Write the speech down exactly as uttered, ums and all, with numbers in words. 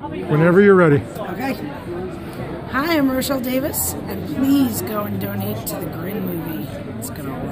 Whenever you're ready. Okay. Hi, I'm Rochelle Davis, and please go and donate to the Grin movie. It's going to